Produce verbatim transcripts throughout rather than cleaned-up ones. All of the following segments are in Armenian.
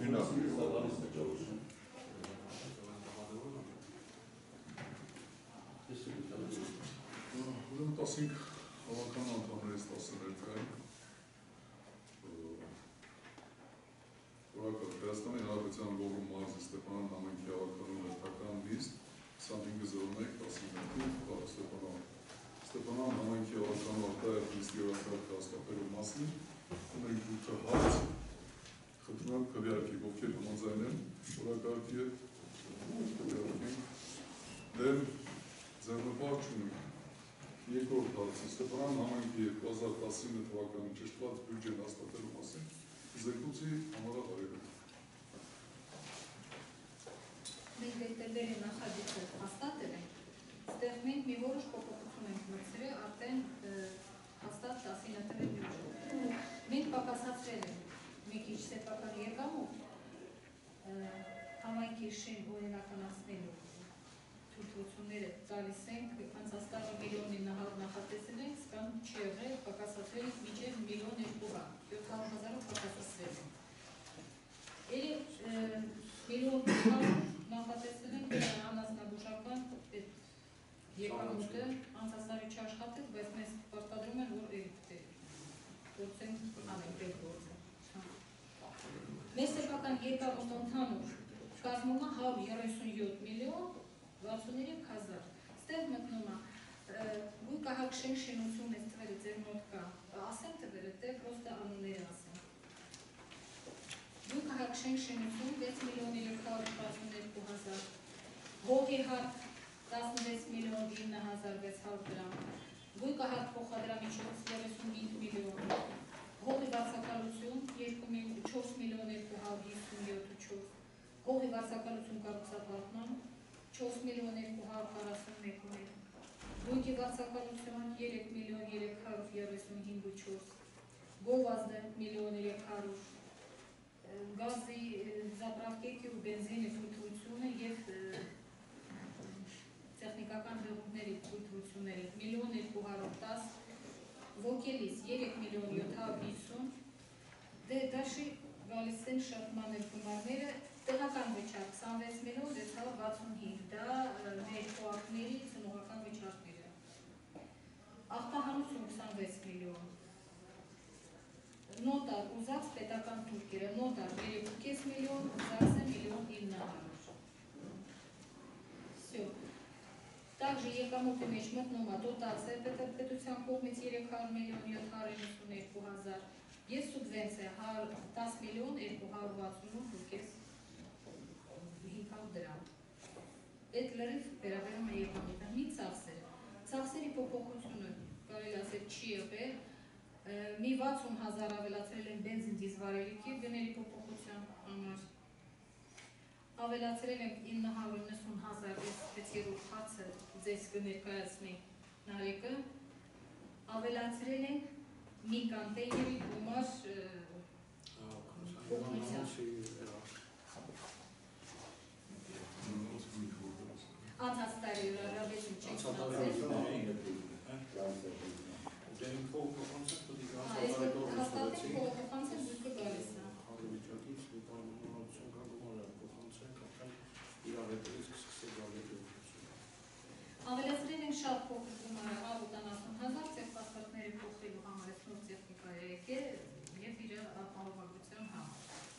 Ուրեմն տասինք հավաքական անդամներից տասներկայ Հայաստանի Հանրապետության Գորգում մարզի Ստեփանան համայնքի հավաքականու հերթական նիստ քսանհինգ զրոն մեկ տասնյոթ Ստեփանան Ստեփանան համայնքի հավաքականու արտահայտ նիստի օրակարգը հաստատելու մասին ունենք դուքը հարց խնդրում եմ քվեարկի ովքեր համաձայն են օրակարգի հետ քվեարկենք դեմ ձեռնպահ չունենք երկրորդ հարցը Ստեփանան համայնքի երկու հազար տասինինը թվականի ճշտված բյուջեն հաստատելու մասին Զեկուցի համարավ արևել։ Մենք դեկտեմբերի նախագիծը հաստատել ենք, ստեղ մենք մի որոշ փոփոխություն ենք մտցրել արդեն հաստատ տասինը թվերի բյուջեում։ Մենք պակասացրել ենք մի քիչ սեփական եկամուտ համայնքի շեն օրինականացնելու թույլտվությունները տալիս ենք, անցած տարի միլիոն ինը հարյուր նախատեսել ենք, սկան չի եղել, պակասացրել ենք մինչև միլիոն երկու յոթ հարյուր հազարով պակասացրել ենք։ Էլի միլիոն նախատեսել ենք անասնաբուժական եկամուտը անցած տարի չաշխատեց, բայց մեզ պարտադրում են, որ գործենք անենք այդ գործը։ Մեր սեփական եկամուտ ընդհանուր կազմում է հարյուր երեսունյոթ միլիոն վաթսուններեք հազար։ Ստեղ մտնում է գույքահակ շենք շինություն ես թվերը ձեր մոտ կա, ասեմ թվերը, թե պրոստը անունները ասեմ։ Գույքահակ շենք շինություն վեց միլիոն երեք հարյուր վաթսուններեք հազար, հողի հարկ տասնվեց միլիոն ինը հազար վեց հարյուր դրամ, գույքահակ փոխադրամիջոց երեսունհինգ միլիոն, հողի վարձակալություն չորս միլիոն երկու հարյուր հիսունյոթ չորս, հողի վարձակալություն կառուցապատման չորս միլիոն երկու հարյուր քառասունմեկ մեկ, գույքի վարձակալություն երեք միլիոն երեք հարյուր երեսունհինգ չորս, գովազդը միլիոն երեք հարյուր, գազի զապրավկեքի ու բենզինի թույլտվությունը և տեխնիկական հեղուկների թույլտվությունները միլիոն երկու հարյուր տաս, ոգելիս երեք միլիոն յոթ հարյուր հիսուն, դե դաշի գալիս են շատ մանր գումարները, տեղական վճար քսանվեց միլիոն վեց հարյուր վաթսունհինգ, դա մեր խոհակների ծնողական վճարները, աղբահանություն քսանվեց միլիոն, նոտար ու ԶԱԳՍ պետական թուրքերը, նոտար երեք ու կես միլիոն, ԶԱԳՍ-ը միլիոն ինը հարյուր։ Всё. Также եկամուտի մեջ մտնում է դոտացիա պետության կողմից երեք հարյուր միլիոն յոթ հարյուր հիսունյոթ հազար և սուբվենցիա տասը միլիոն երկու հարյուր վաթսունութ ու կես հինգ հարյուր դրամ։ Այդ լրիվ վերաբերում է եկամուտը։ Մի ծախսեր։ Ծախսերի փոփոխությունը կարելի ասել չի եղել։ Մի վաթսուն հազար ավելացրել են բենզին դիզվարելիքի գների փոփոխության համար։ Ավելացրել ենք ինը հարյուր իննսուն հազար վեցերորդ հացը ձեզ կներկայացնի Նարեկը։ Ավելացրել ենք մի կանտեյների գումար օգնության։ Անցած տարի հրաժարվեցին չենք ստացել։ Դեն փոխանցել պետք է հաստատել փոխանցել զույգը գալիս է։ Հարավիճակից մի պայմանավորություն կա գումարը փոխանցենք, արդեն իրավետից կսկսել գալու դեպքություն։ Ավելացրել ենք շատ փոքր գումարը հարյուր ութանասուն հազար տեխնիկաների փոխելու համար նոր տեխնիկա է եկել և իր ապահովագրության համար։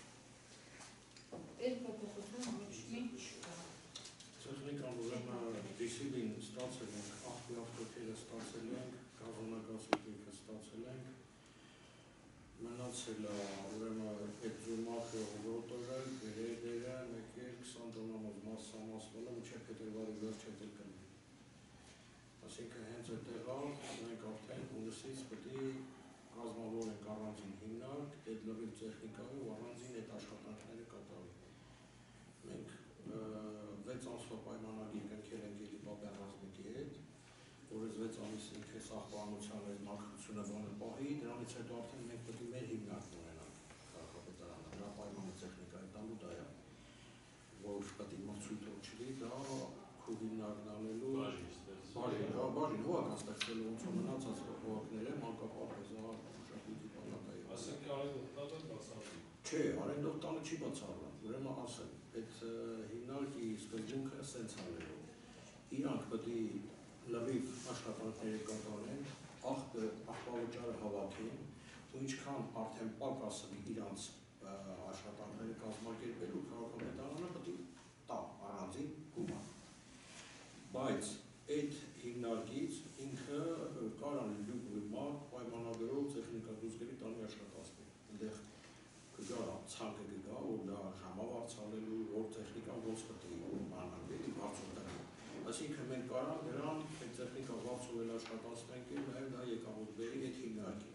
Այդ փոփոխությունը ոչ մի չկա։ Տեխնիկան ուրեմն դիսիլին ստացել ենք, աղբի ավտոքերը ստացել ենք, գազոնագազիկը ստացել ենք, մնացել է ուրեմն այդ զուրմախը ռոտորը, գրեդերը, մեկ երկու քսան տոննամոզ մասսամասնոլը մինչև փետրվարի վերջը դել կնի։ Այսինքն հենց այդտեղա մենք արդեն հունիսից պետք է կազմավորենք առանձին հիմնարկ, այդ լրիվ տեխնիկայի ու առանձին այդ աշխատանքները կատարվի։ Մենք վեց ամսվա պայմանագիր կնքել ենք Էլի Բաբյան Ռազմիկի հետ, որ այս վեց ամիս ինքը սահմանության այս մաքրությունը բանը պահի, դրանից հետո արդեն մենք պետք է մեր հիմնարկն ունենանք քաղաքապետարանը, դրա պայմանը տեխնիկայի տալու դա է, որ պետք է մրցույթով չլի, դա քու հիմնարկն անելու բաժին, հողական ստեղծելու ոնց որ մնացած հողակները, մանկապարտեզը, մշակույթի պալատայի։ Ասենք արևոտ տատը բացառվի։ Չէ, արենդով տանը չի բացառվում, ուրեմն ասեմ, այդ հիմնարկի սկզբունքը սենց արելու։ Իրանք պետք է լրիվ աշխատանքները կատարեն, աղբավճարը հավաքեն, ու ինչքան արդեն պակասը իրանց աշխատանքները կազմակերպելու քաղաքապետարանը պետք է տա առանձին գումար։ Բայց այդ հիմնարկից ինքը կարան լյուգ պայմանագրով տեխնիկադուսկերի տանի աշխատացնել։ Այնտեղ կգա ցանկը կգա, որ դա ժամավարձալելու, որ տեխնիկան ոնց պետք է բանալի, վարձորդային։ Այսինքն մենք կարան դրան այդ տեխնիկա վարձով աշխատացնենք եւ նաեւ դա եկամուտների այդ հիմնարկին։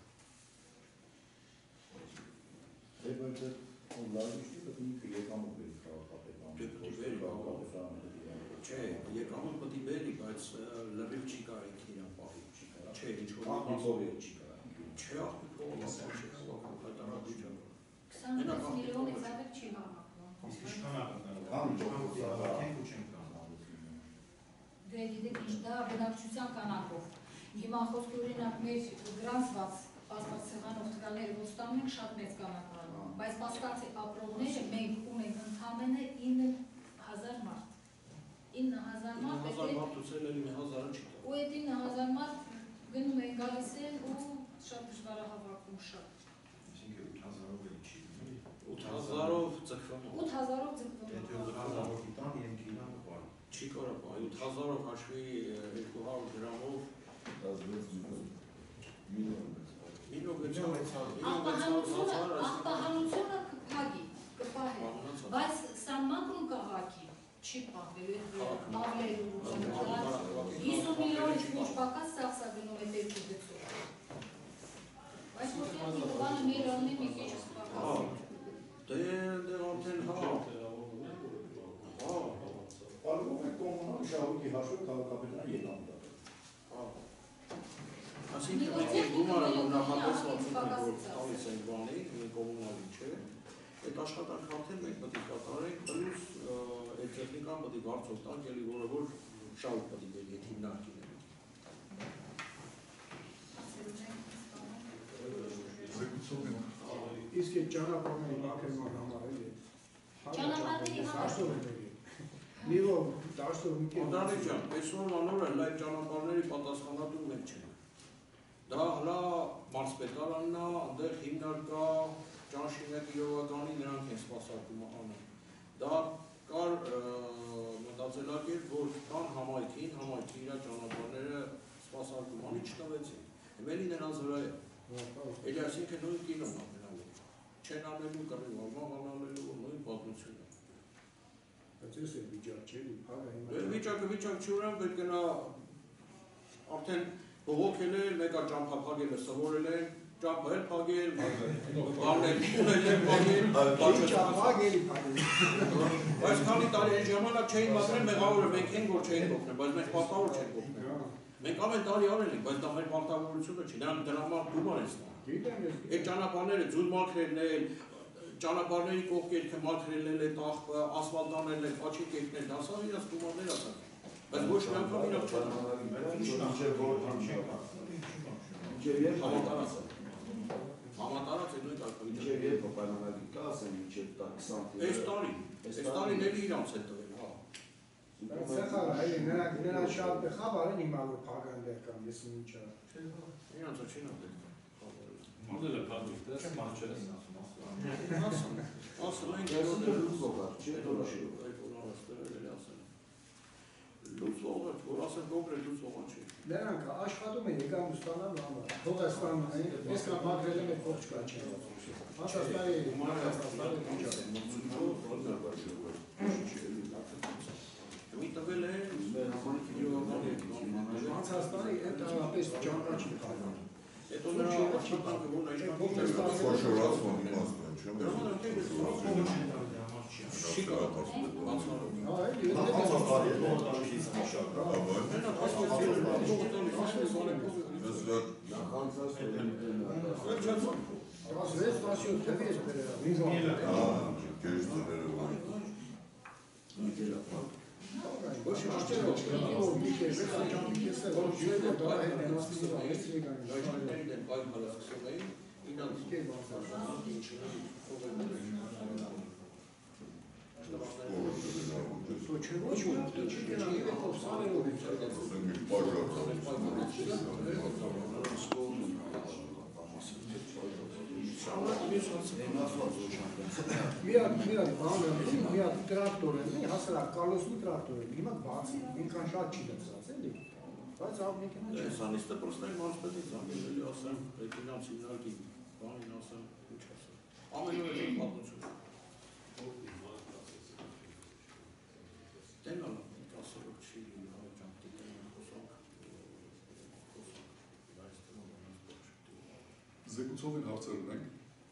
Դե բայց լավիշտի պետք է եկամուտների քաղաքապետարանը։ Չէ, եկամուտ պետք է բերի, բայց լրիվ չի կարելի իրան պահի։ Չէ, ինչ որ աղբիկով չի կարելի։ Չէ, աղբիկով չի կարելի։ քսանվեց միլիոնից ավել չի հավաքվում։ Ինչքան Դե գիտեք ինչ դա բնակչության կանակով։ Հիմա խոսքը օրինակ մեր գրանցված պաստած սեղանով տվյալները որ ստանում ենք շատ մեծ կանակով, բայց պաստածի ապրողները մենք ունենք ընդամենը ինը հազար մարդ։ ինը հազար մարդ ինը հազար մարդուց էլ էլի մի հազարը չի տա։ Ու այդ ինը հազար մարդ գնում են գալիս են ու շատ դժվար է հավաքում շատ։ Այսինքն ութ հազարով էլ չի։ ութ հազարով ձգվում։ ութ հազարով ձգվում։ ութ հազարով տան իրենք իրան կպարի։ Չի կարա պահի, ութ հազարով հաշվի երկու հարյուր գրամով աղբահանությունը կփագի, կպահի, բայց սանմակրում կաղաքի, չի պահվելու մավլերու հիսուն միլիոնից ոչ պակաս սաղսա գնում է տերքի գծով։ Բայց որտեղ նիկովանը միլիոնի մի քիչ կպակասի։ Դե արդեն հա։ Արվում է կոմունալ շահույթի հաշվով քաղաքապետարան եկամուտ։ Այսինքն մենք այդ գումարը որ նախատեսված ենք որ տալիս ենք բանի, կոմունալի չէ, այդ աշխատանքը արդեն մենք պետք է կատարենք, պլյուս այդ տեխնիկան պետք է վարձով տանք, էլի որը որ շահույթ պետք է բերի այդ հիմնարկին։ Իսկ այդ ճանապարհների մաքրման համար էլի։ Ճանապարհների համար։ Լիվով դաշտով մի կերպ։ Անդրանիկ ջան, այսօր մանորը այդ ճանապարհների պատասխանատու մենք չենք։ Դա հլա մարզպետարանն է, այնտեղ հիմնարկ կա, Ջանշինակ իրողականի նրանք են սպասարկումը անում։ Դա կար մտածելակերպ, որ կան համայնքին, համայնքի իր ճանապարհները սպասարկում անի չտվեցին։ Էմելի նրանց վրա է։ Էլի այսինքն նույն կինոն է մնալու։ Չեն անելու կռիվ, անելու նույն պատմությունը։ Բայց ես էլ վիճակ չէ, փագը հիմա։ Դե վիճակը վիճակ չի ուրեմն պետք է նա արդեն բողոքել են, մեկը ճամփա փագել է, սովորել են, ճամփա էլ փագել, բաներ ունել են փագել, ճամփագելի փագել։ Բայց քանի տարի այն ժամանակ չէին մատրել մեղավորը, մենք ենք որ չէին օգնել, բայց մենք պարտավոր չենք օգնել։ Մենք ամեն տարի արել ենք, բայց դա մեր պարտավորությունը չի, նրանք դրա համար գումար են ստանում։ Այդ ճանապարհները ձուլ մաքրելն են, ճանապարհների կողքերքը մաքրելն են, աղբը, ասֆալտաներն են, աչիկ եկնել, դա սա իրաց գումարներ ա տալիս։ Բայց ոչ մի անգամ իրաք չեն համատարած է։ Համատարած է նույն կարգավիճակը։ Մինչև երբ պայմանագրի կա, ասեմ, մինչև տաքսան։ Այս տարի, այս տարիների իրանց է տվել, հա։ Սեխալը, այլի, նրան շատ խաբար են հիմա որ փագան դեր կամ ես ինչ արա։ Իրանց է չին ապել։ Մոդելը փակվի, դա չմարչել են ասում։ Ասում, ասում են Այսինքն լուծողը, չէ՞ դուրաշի։ Լուծողը, որ ասեն գոգրել լուծողը չի։ Նրանք աշխատում են եկամուտ ստանալու համար։ Թող ստանում են, ես կամ մաքրել եմ այդ փող չկա չի։ Անցածների անցածների Մի տվել է մեր համայնքի յուրաքանչյուր անցածների այդ այնպես ճանաչ չի կարող։ Հետո նրա աշխատանքը որ այնքան Խոշորացման իմաստը են, չեմ չի կարող բացառել։ Հա, էլի, տասվեց տասյոթ թվի ես բերել։ Ոչ իշխերով, մի կես է, ճամփի կես է, որ ջերը դա հետ են ասում, այս եկան։ Այդ դեպքում այլ հալասում էին, ինքնին չլինի, փոխել То чего чего ты чего повстанет Միա միա բանը, միա տրակտորը, մի հասարակ կալոսնի տրակտորը, հիմա բացի, ինքան շատ չի դրսած, էլի։ Բայց ավ մեքենա չի։ Սանիստը պրոստը մարսպետից ամենելի ասեմ, պետինամ սինարկի, բանին ասեմ, ինչ ասեմ։ Ամենուրը չեմ պատմություն։ Տենալ, ասելով չի լինի, հարաջան, տիտենան խոսանք, խոսանք, բայց տնով անած բորշ։ Զեկուցողին հարցեր ունենք։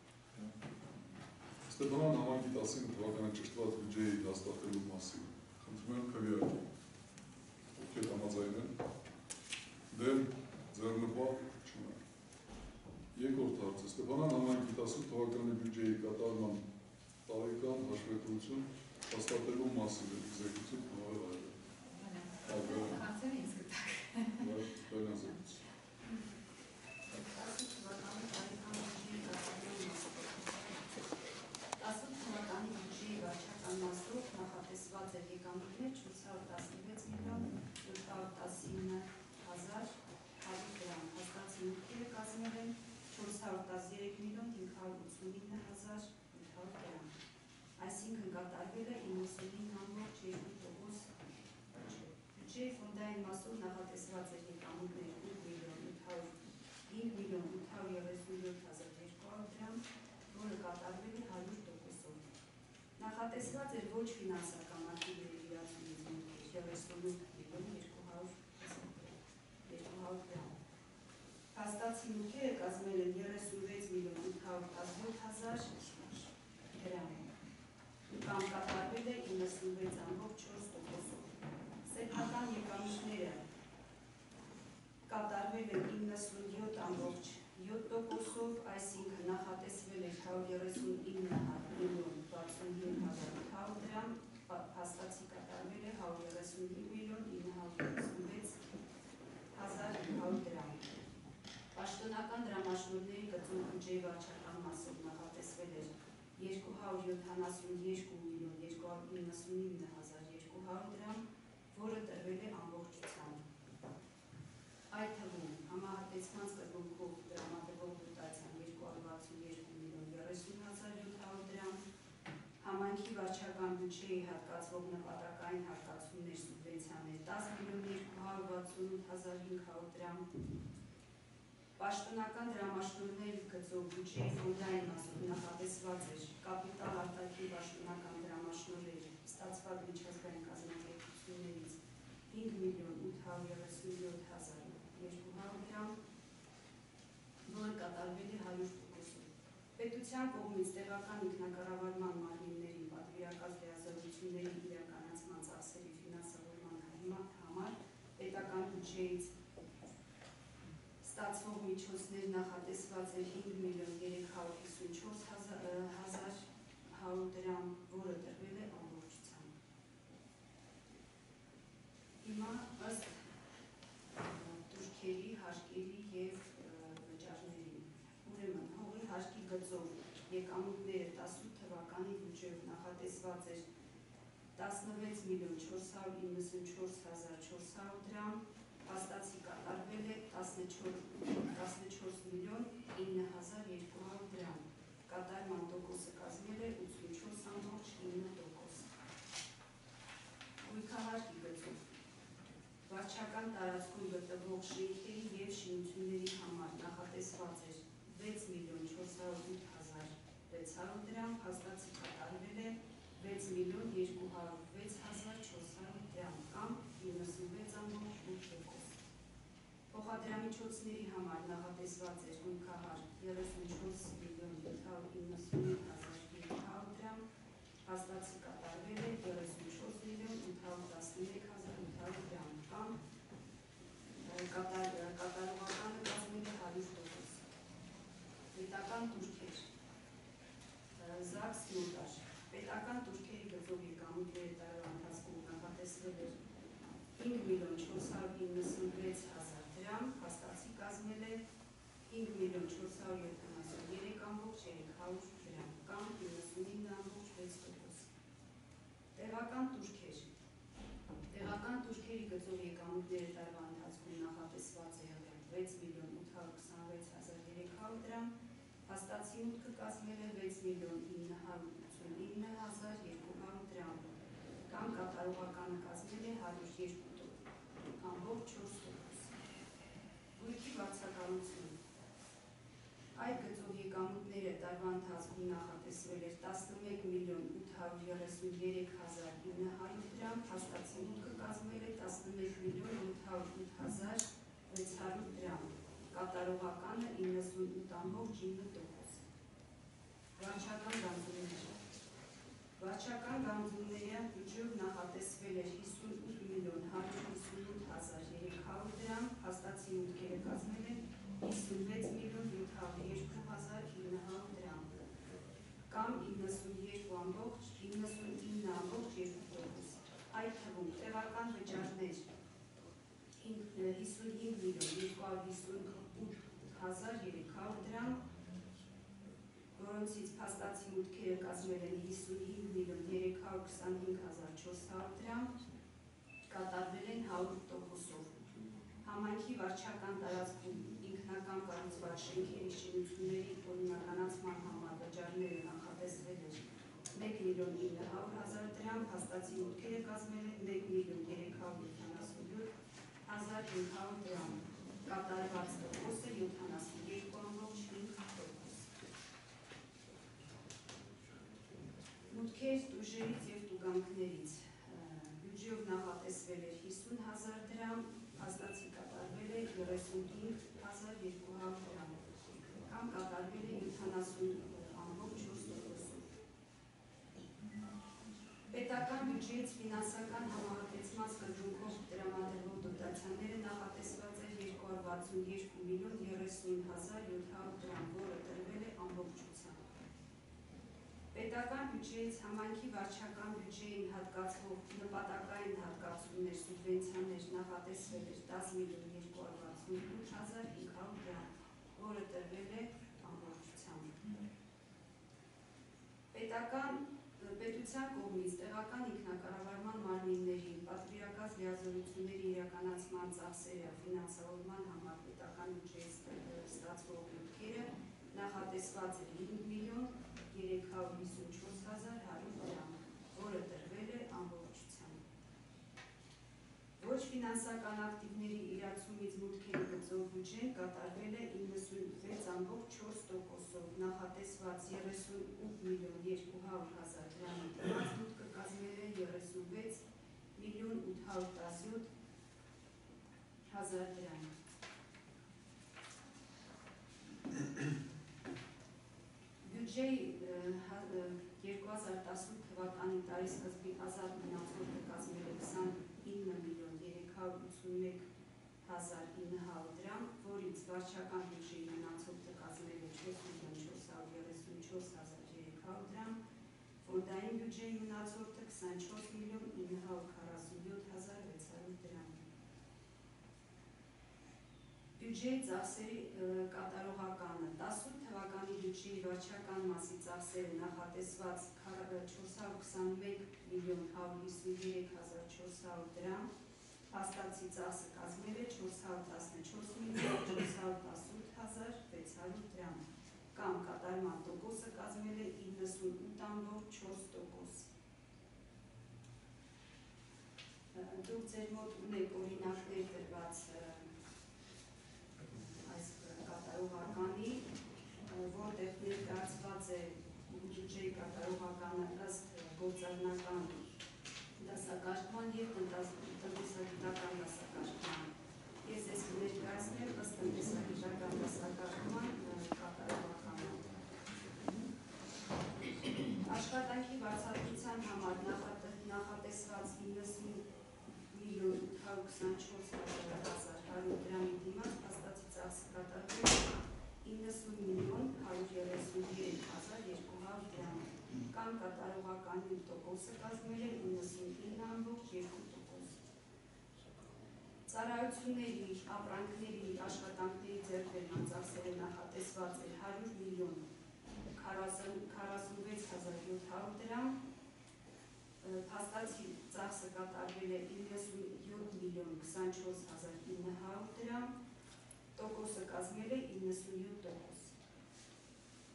Ստեփանան համայնքի տասին թվականի ճշտված բյուջեի հաստատելու մասին։ Խնդրում եմ քվեարկի։ Ովքեր համաձայն են։ Դեմ ձեռնպատ չունենք։ Երկրորդ հարցը Ստեփանան համայնքի տասին թվականի բյուջեի կատարման տարեկան հաշվետվություն հաստատելու մասին է զեկուցում նոր այլ։ Հարցերը ինձ գտակ։ Բերնա զեկուցում։ Նախատեսված է եկամուտներ չորս հարյուր տասնվեց միլիոն ութ հարյուր տասնինը հազար հարյուր դրամ, հաստատի մուտքերը կազմել են չորս հարյուր տասներեք միլիոն հինգ հարյուր ութսունինը հազար ութ հարյուր դրամ, այսինքն կատարվել է իննսունինը համարժ երկու տոկոս բյուջեի ֆոնդային մասով նախատեսված է եկամուտներ ութ միլիոն ութ հարյուր հինգ միլիոն ութ հարյուր երեսունյոթ հազար երկու հարյուր դրամ, որը կատարվել է հարյուր տոկոսով։ Նախատեսված էր ոչ ֆինանսական ակտիվների իրացումից մուտքեր երեսունութ միլիոն երկու հարյուր դրամ։ Փաստացի մուտքերը կազմել են երեսունվեց միլիոն ութ հարյուր տասնյոթ հազար դրամ, կամ կատարվել է իննսունվեց ամբողջ չորս տոկոսով։ Սեփական եկամուտները կատարվել են իննսունյոթ ամբողջ յոթ տոկոսով, այսինքն նախատեսվել է հարյուր երեսունինը միլիոն վաթսունհինգ հազար ութ հարյուր դրամ, փաստացի կատարվել է հարյուր երեսունհինգ միլիոն ինը հարյուր ութսունվեց հազար ութ հարյուր դրամ։ Պաշտոնական դրամաշնորհների գծում բյուջեի վարչական մասով նախատեսվել էր երկու հարյուր յոթանասունյոթ միլիոն երկու հարյուր իննսունինը հազար երկու հարյուր դրամ, որը տրվել է ամբողջությամբ։ Այդ թվում համահատեցման սկզբունքով դրամատվող դոտացիան երկու հարյուր վաթսունյոթ միլիոն երեսուն հազար յոթ հարյուր դրամ, համայնքի վարչական բյուջեի հատկացվող նպատակային հատկացումներ սուբվենցիաներ տասը միլիոն երկու հարյուր վաթսունութ հազար հինգ հարյուր դրամ, պաշտոնական դրամաշնորհների գծով բյուջեի ֆոնդային մասով նախատեսված էր կապիտալ արտաքին պաշտոնական դրամաշնորհեր ստացված միջազգային կազմակերպություններից հինգ միլիոն ութ հարյուր երեսունյոթ հազար երկու հարյուր դրամ, որը կատարվել է հարյուր տոկոսով։ Պետության կողմից տեղական ինքնակառավարման մարմինների պատվիրակած լիազորությունների իրականացման ծախսերի ֆինանսավորման համար պետական բյուջեից ստացվող միջոցներ նախատեսված է հինգ միլիոն երեք հարյուր հիսունչորս հազար հարյուր դրամ, որը տրվել է ամբողջությամբ։ Հիմա ըստ турքերի, հարկերի և վճարների։ Ուրեմն, հողի հարկի գծով եկամուտները տասնութ թվականի բյուջեով նախատեսված էր տասնվեց միլիոն չորս հարյուր իննսունչորս հազար չորս հարյուր դրամ, փաստացի կատարվել է տասնչորս միլիոն ինը հազար երկու հարյուր դրամ, կատարման տոկոսը կազմել է ութսունչորս ամբողջ ինը տոկոս։ Գույքահարկի գծով վարչական տարածքում գտնվող շենքերի և շինությունների համար նախատեսված էր վեց միլիոն չորս հարյուր ութ հազար վեց հարյուր դրամ, փաստացի կատարվել է վեց միլիոն երկու հարյուր վեց հազար չորս հարյուր դրամ, կամ իննսունվեց ամբողջ ութ տոկոս։ Փոխադրամիջոցների համար նախատեսված էր գույքահարկ երեսունչորս միլիոն յոթ հարյուր իննսունհինգ հազար երկու հարյուր դրամ, փաստացի կատարվել է երեսունչորս միլիոն ութ հարյուր տասներեք հազար ութ հարյուր դրամ, կամ կատարողականը կազմել է հարյուր տոկոս։ Պետական տուրքեր, ԶԱԳՍ նոտար, պետական տուրքերի գծով եկամուտների տարվա ընթացքում նախատեսվել էր հինգ միլիոն չորս հարյուր իննսունվեց հազար դրամ, փաստացի կազմել է հինգ միլիոն չորս հարյուր յոթանասունյոթ ամբողջ երեք հարյուր Փաստացի մուտքը կազմել է վեց միլիոն ինը հարյուր ութսունինը հազար երկու հարյուր դրամ, կամ կատարողականը կազմել է հարյուր երկու ամբողջ չորս տոկոս։ Գույքի վարձակալություն։ Այդ գծով եկամուտները տարվա ընթացքում նախատեսվել էր տասնմեկ միլիոն ութ հարյուր երեսուններեք հազար ինը հարյուր դրամ, փաստացի մուտքը կազմել է տասնմեկ միլիոն ութ հարյուր ութ հազար վեց հարյուր դրամ, կատարողականը իննսունութ ամբողջ ինը տոկոս։ Վարչական գանձումներ։ Վարչական գանձումները բյուջեով նախատեսվել էր հիսունութ միլիոն հարյուր հիսունութ հազար երեք հարյուր դրամ, փաստացի մուտքերը կազմել են հիսունվեց միլիոն յոթ հարյուր երկու հազար ինը հարյուր դրամ, կամ իննսունյոթ ամբողջ իննսունինը ամբողջ երկու տոկոս։ Այդ թվում տեղական վճարներ հիսունհինգ միլիոն երկու հարյուր հիսունութ հազար երեք հարյուր դրամ, որոնցից փաստացի մուտքերը կազմել են հիսունհինգ միլիոն երեք հարյուր քսանհինգ հազար չորս հարյուր դրամ, կատարվել են հարյուր տոկոսով։ Համայնքի վարչական տարածքում ինքնական կառուցված շենքերի շինությունների օրինականացման համար վճարները նախատեսվել էր մեկ միլիոն ինը հարյուր հազար դրամ, փաստացի մուտքերը կազմել են մեկ միլիոն երեք հարյուր յոթանասունյոթ հազար հինգ հարյուր դրամ, կատարված տոկոսը յոթանասունյոթ ամբողջ հինգ տոկոս։ Մուտքեր տուժերից և տուգանքներից բյուջեով նախատեսվել էր հիսուն հազար դրամ, փաստացի կատարվել է երեսունհինգ հազար երկու հարյուր դրամ, կամ կատարվել է յոթանասուն ամբողջ չորս տոկոսով։ Պետական բյուջեից ֆինանսական համահատեցման սկզբունքով տրամադրվող դոտացիաները նախատեսված էր երկու հարյուր վաթսունյոթ միլիոն երեսուն հազար յոթ հարյուր դրամ, որը տրվել է ամբողջությամբ։ Պետական բյուջեից համայնքի վարչական բյուջեին հատկացվող նպատակային հատկացումներ սուբվենցիաներ նախատեսվել էր դաս միլիոն երկու հարյուր վաթսունութ հազար հինգ հարյուր դրամ, որը տրվել է ամբողջությամբ։ Պետական պետության կողմից տեղական ինքնակառավարման մարմինների պատվիրակած լիազորությունների իրականացման ծախսերը ֆինանսավորման համար պետական բյուջեից ստացվող մուտքերը նախատեսված էր հինգ միլիոն երեք հարյուր հիսունչորս հազար հարյուր դրամ, որը տրվել է ամբողջությամբ։ Ոչ ֆինանսական ակտիվների իրացումից մուտքերի գծով բյուջեն կատարվել է իննսունվեց ամբողջ չորս տոկոսով, նախատեսված երեսունութ միլիոն երկու հարյուր հազար դրամի դիմաց մուտքը կազմել է երեսունվեց միլիոն ութ հարյուր տասնյոթ հազար դրամ։ Բյուջեի երկու հազար տասնութ թվականի տարեսկզբի ազատ մնացորդը կազմել է քսանինը միլիոն երեք հարյուր ութսունմեկ հազար ինը հարյուր դրամ, որից վարչական բյուջեի մնացորդը կազմել է չորս միլիոն չորս հարյուր երեսունչորս հազար երեք հարյուր դրամ, ֆոնդային բյուջեի մնացորդը քսանչորս միլիոն ինը հարյուր քառասունյոթ հազար վեց հարյուր դրամ։ Բյուջեի ծախսերի կատարողականը տասնութ թվականի բյուջեի վարչական մասի ծախսերը նախատեսված չորս հարյուր քսանմեկ միլիոն հարյուր հիսուներեք հազար չորս հարյուր դրամ, փաստացի ծախսը կազմել է չորս հարյուր տասնչորս միլիոն չորս հարյուր տասնութ հազար վեց հարյուր դրամ, կամ կատարման տոկոսը կազմել է իննսունութ ամբողջ չորս տոկոս։ Դուք ձեր մոտ ունեք օրինակներ տրված այս կատարողականի, որտեղ ներկայացված է բյուջեի կատարողականը ըստ գործառնական դասակարգման և տնտեսագիտական դասակարգման։ Ես ես կներկայացնեմ ըստ տնտեսագիտական դասակարգման կատարողականը։ Աշխատանքի վարձատրության համար նախատեսված իննսուն միլիոն ութ հարյուր քսանչորս հազար հարյուր դրամի դիմաց փաստացի ծախսը կատարվել է իննսուն միլիոն հարյուր երեսունյոթ հազար երկու հարյուր դրամ, կամ կատարողականի տոկոսը կազմել է իննսունինը ամբողջ երկու տոկոս։ Ծառայությունների, ապրանքների, աշխատանքների ձեռքբերման ծախսերը նախատեսված էր հարյուր միլիոն քառասունվեց հազար յոթ հարյուր դրամ, փաստացի ծախսը կատարվել է իննսունյոթ միլիոն քսանչորս հազար ինը հարյուր դրամ, տոկոսը կազմել է իննսունյոթ տոկոս։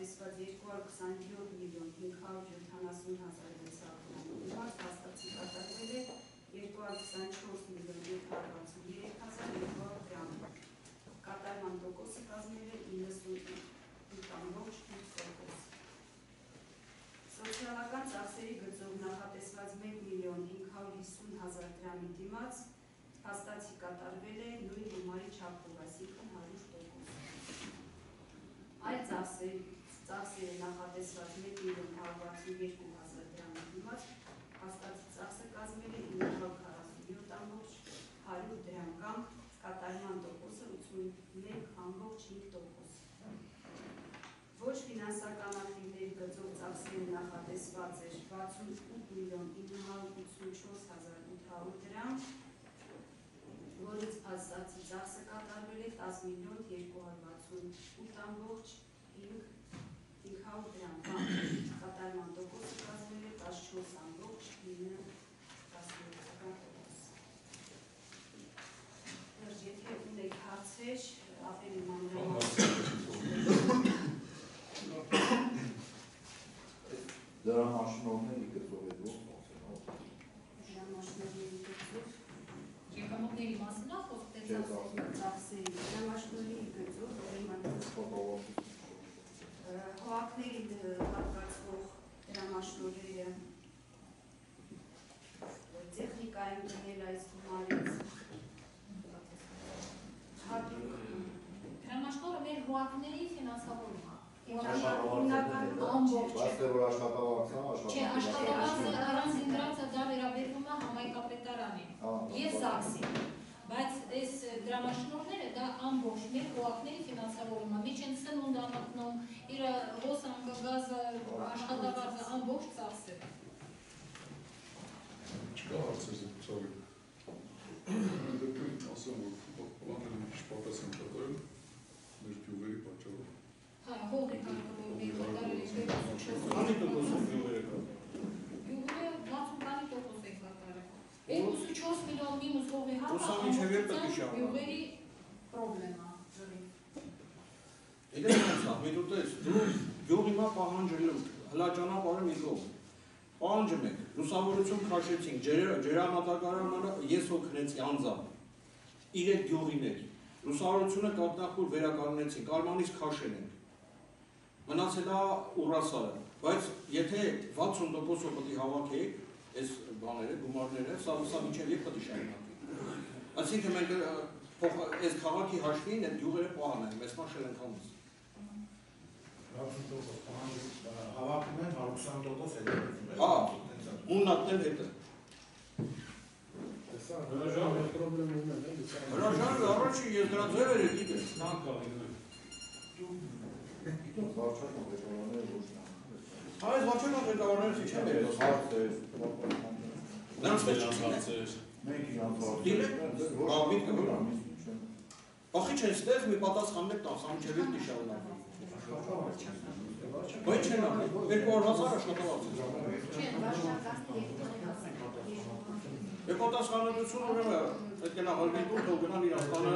նախատեսված երկու հարյուր քսաներորդ միլիոն հինգ հարյուր յոթանասուն հազար վեցսուն դրամի դիմաց փաստացի կատարվել է երկու հարյուր քսանչորս միլիոն յոթ հարյուր վաթսուններեք հազար երկու հարյուր դրամ։ Կատարման տոկոսը կազմել է իննսունութ ամբողջ ութ տոկոս։ Սոցիալական ծախսերի գծով նախատեսված մեկ միլիոն հինգ հարյուր հիսուն հազար դրամի դիմաց փաստացի կատարվել է նույն գումարի չափով, այսինքն հարյուր տոկոս։ Այդ ծախսերը նախատեսված մեկ միլիոն հարյուր վաթսունյոթ հազար դրամի դիմաց փաստացի ծախսը կազմել է ինը հարյուր քառասունյոթ ամբողջ հարյուր դրամ կամ կատարման տոկոսը ութսունմեկ ամբողջ հինգ տոկոս։ Ոչ ֆինանսական ակտիվների գծով ծախսերը նախատեսված էր վաթսունութ միլիոն ինը հարյուր ութսունչորս հազար ութ հարյուր դրամ, որից փաստացի ծախսը կատարվել է տաս միլիոն երկու հարյուր վաթսունութ ամբողջ հինգ հարյուր դրամ կամ կատարման տոկոսը կազմել է տասնչորս ամբողջ ինը տոկոս։ Եթե ունեք հարցեր, ավելի մանրամասն Դրամաշնորհների գծով է ո՞ր դրամաշնորհների գծով Եկամուտների մասին է խոսք թե ծախսերի դրամաշնորհների գծով հողակների հատկացվող դրամաշնորհները տեխնիկային դնել այս գումարից Դրամաշնորհը մեր հողակների ֆինանսավորում է։ հիմնականում ամբողջ Բայց որ աշխատավարձը, Չէ, աշխատավարձը առանձին դրանցը դա վերաբերվում է համայնքապետարանին եւ ԶԱԳՍ-ին, բայց այս դրամաշնորհները դա ամբողջ մեր հողակների ֆինանսավորում է, միջ են սնունդ ամատնում, իր հոսանքը, գազը, աշխատավարձը ամբողջ ծախսերը։ Չկա հարցեր զգուշալի։ Դեպքում ասեմ, որ պլանները մի քիչ պակաս են կատարել մեր գյուղերի պատճառով։ Հա, հողի կարգավորումի կատարել Քանի տոկոսով գյուղերը կատարել։ Գյուղերը վաթսուն քանի տոկոս է կատարել։ ութսունչորս միլիոն մինուս հողի հատը գյուղերի պրոբլեմա ջրի։ Իդեպ անցավ, մի դու տես, դու գյուղի մա պահանջելու, հլա ճանապարհը մի կողմ։ Պահանջում եք, լուսավորություն քաշեցինք, ջրամատակարարանը ես օգնեցի անձամբ, իրեք գյուղիներ, լուսավորությունը կատնախուր վերականգնեցինք, արմանից քաշել ենք, մնացել է ուռասարը, բայց եթե վաթսուն տոկոսով պետք է հավաքեք, այս բաները, գումարները, սա մինչև երբ պետք է շարունակենք։ Այսինքն մենք այս քաղաքի հաշվին այդ գյուղերը պահան են, մեզ մաշել ենք համից։ Հավաքում են հարյուր քսան տոկոս է։ Հա, ուննատն էլ հետը։ Հրաժարը առաջի ես դրա ձևերը գիտես։ Այս վաչանան ղեկավարներից չեմ երես։ Նրանց մեջ չիներ։ Մենք իրանց Ախի չեն ստեղ մի պատասխաններ տաս, ամջևիլ դիշավնակ։ Բայց չեն աղի, երկու հազար աշխատավարձ է։ Եվ պատասխանատություն ուրեմն պետք է նախարարի դուր թող գնան իրար տանը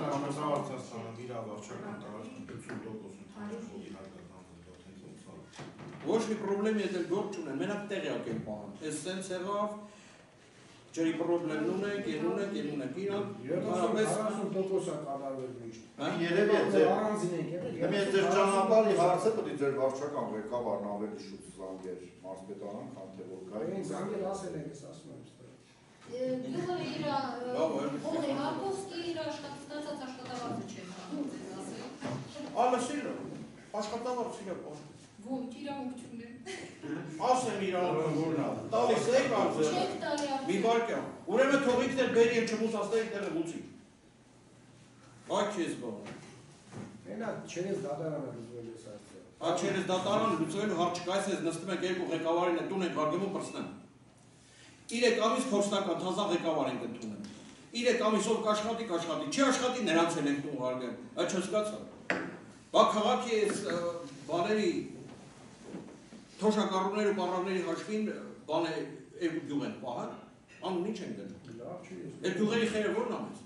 Ոչ մի պրոբլեմի հետ էլ գործ չունեն, մենակ տեղյակ են պահան։ Այս սենց եղավ, ջրի պրոբլեմն ունենք, ել ունենք, ել ունենք իրան, քառասուն տոկոս է կատարվել միշտ։ Երևի է ձեր առանձին ենք եղել։ Եմի ձեր ճանապարհի հարցը պետք է ձեր վարչական ղեկավարն ավելի շուտ զանգեր մարզպետարան, քան թե որ գա։ Այն զանգեր ասել են, ես ասում եմ ստեղ։ Գյուղը իր հողի հատոսքի իր աշխատանքած աշխատավարձը չեն ասել։ Ալը սիրը, աշխատավարձ սիրը պահ։ Ո՞չ իրանք չունեն։ Ասեմ իրանք որնա, տալիս եք արձը։ Չեք տալի Մի բարկյան, ուրեմն թողիքն էլ բերի եմ չմուսաստերի տեղը լուծի։ Այդ չես բան։ Մենակ չերես դատարանը լուծվել ես հարցը։ Այդ չերես դատարանը լուծվելու հարց չկա, ես նստում եք երկու ղեկավարին տուն եք հարգում պրծնեմ։ Իրեք ամիս փորձնական թազա ղեկավար ենք ընդունում։ Իրեք ամիսով կաշխատի, կաշխատի, չի աշխատի նրանց են ենք տուն հարգեմ։ Այդ չհասկացա։ Բա քաղաքի այս բաների թոշակառուներ ու պարավների հաշվին բան է երկու գյուղ են պահան, անուն ինչ են գնում։ Լավ չի ես։ Այդ գյուղերի խերը որն ամես։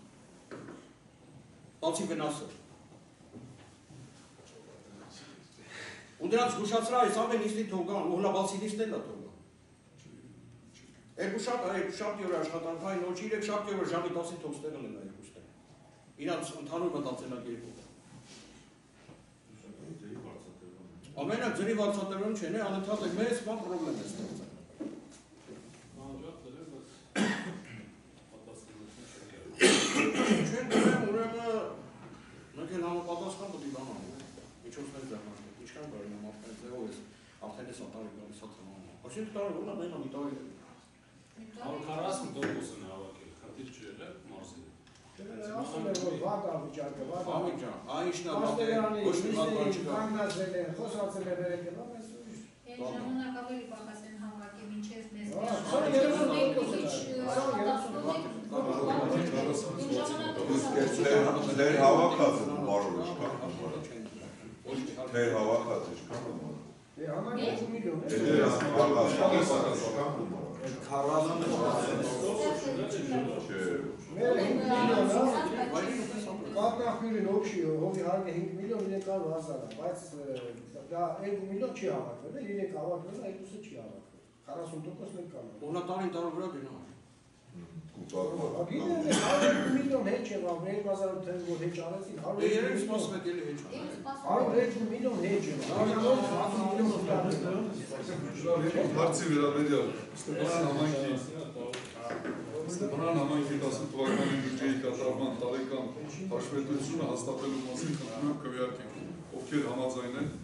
Բացի վնասը։ ու դրանց զգուշացրա այս ամեն իստի թող գան, ու հլա բացի լիստել է թող գան։ Երկու շաբթ, երկու շաբթի օր աշխատանքային օր, երեք շաբթի օր ժամի տասին թող ստեղել են երկուստը։ Իրանց ընդհանուր մտածելակերպով։ Ամենակ ձրի վարձատրվում չեն, անընդհատ է մեծ բան պրոբլեմ է ստեղծել։ Չեն դրեմ, ուրեմն մենք էլ համապատասխան պետք է բան անենք, միջոցներ ձեռնարկենք, ինչքան կարելի է մարդկանց ձևով ես արդեն ես ատարի գալիս է ծնողն։ Այսինքն տարի որնա մենա մի տարի է։ քառասուն տոկոս են հավաքել, խնդիր չի եղել մարզի։ Ասում եմ, որ վատ ավիճակը, վատ Ավիճ ջան, այն ինչն է վատ է, ոչ մի վատ բան չկա։ կանգնացել են, խոսացել են վերեկել, բայց Այն ժամանակ ավելի պակաս են հավաքի մինչև մեզ Թեր հավաքած է բարով ինչքան Թեր հավաքած ինչքան է համար երկու միլիոն է։ Կատնախյուրին օգշի հողի հարգը հինգ միլիոն իրենք արու հազար է, բայց դա երկու միլիոն չի հավաքվել, իրենք հավաքվել է, այդուսը չի հավաքվել, քառասուն տոկոս մենք կանան։ Ուղնա տարին տարով վրա գնա։ Գիտեմ, հարյուր միլիոն հեչ եղավ, երկու հազար ութ որ հեչ արեցին, Երեք սպասում եք էլի հեչ հարյուր երկու միլիոն հեչ եղավ, Հարցի վերաբերյալ Ստեփանան համայնքի Ստեփանան համայնքի տասը թվականի բյուջեի կատարման տարեկան հաշվետվությունը հաստատելու մասին խնդրում եմ քվեարկենք, ովքեր համաձայն են,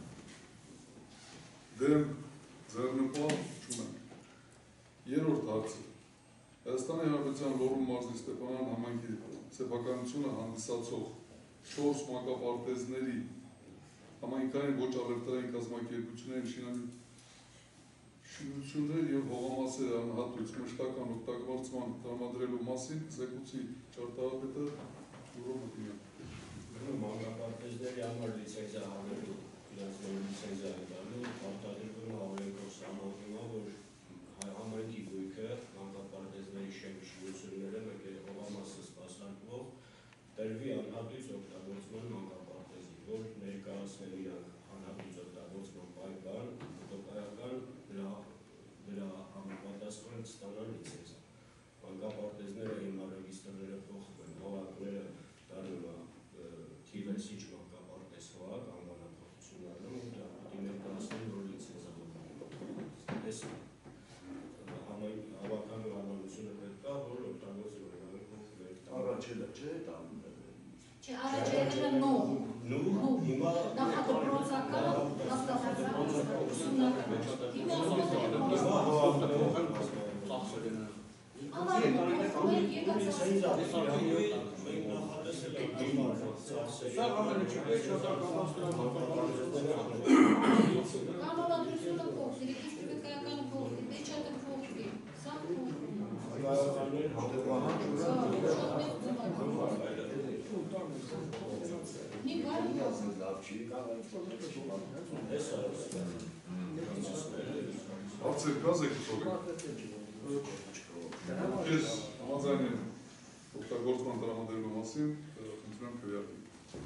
դեմ ձեռնպահ չունենք։ Երրորդ հարցը Հայաստանի Հանրապետության Լոռու մարզի Ստեփանան համայնքի սեփականությունը հանդիսացող չորս մանկապարտեզների համայնքային ոչ առևտրային կազմակերպությունների շինություններ և հողամասեր անհատույց մշտական օգտագործման տրամադրելու մասին զեկուցի ճարտարապետը Ուրոն Մտինյան։ Մանկապարտեզների համար լիցենզիա հանելու, իրենց լիցենզիա տալու, արտադրվում է օրենքով սահմանվում, որ համայնքի գույքը մանկապարտեզների շինությունները մեկ է հողամասը սպասարկվող տրվի անհատույց օգտագործման մանկապարտեզի, որ ներկայացնել իրանք անհատույց օգտագործման պայման, ֆոտոկայական դրա համապատասխան ստանան լիցենզիա։ Մանկապարտեզները հիմա ռեգիստրները փոխվում են, հողակները դառնում է թիվերսիչ մանկապարտեզ հողակ, անվանափոխություն առնում ու դա պետք է ներկայացնել, որ լիցենզիա այս հավաքանու հավանությունը պետք է, որ օգտագործվում է Առաջելը չէ դա Չէ, առաջելը նո նու հիմա նախադպրոցական Կանոնադրությունը փոխվի, ռեգիստրական փոխվի, պեչատը փոխվի, սա Հարցեր կա զեկուցողի։ Ես համաձայն եմ օգտագործման տրամադրելու մասին, խնդրում եմ քվեարկենք։